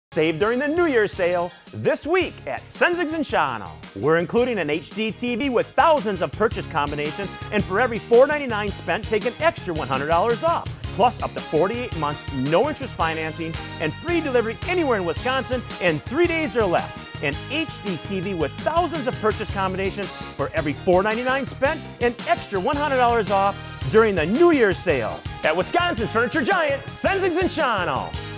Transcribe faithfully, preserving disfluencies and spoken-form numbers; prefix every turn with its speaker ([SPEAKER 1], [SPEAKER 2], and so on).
[SPEAKER 1] Save during the New Year's sale this week at Senzigs in Shawano. We're including an H D T V with thousands of purchase combinations, and for every four ninety-nine spent, take an extra one hundred dollars off. Plus up to forty-eight months, no interest financing, and free delivery anywhere in Wisconsin in three days or less. An H D T V with thousands of purchase combinations for every four ninety-nine spent, an extra one hundred dollars off during the New Year's sale at Wisconsin's Furniture Giant, Senzigs in Shawano.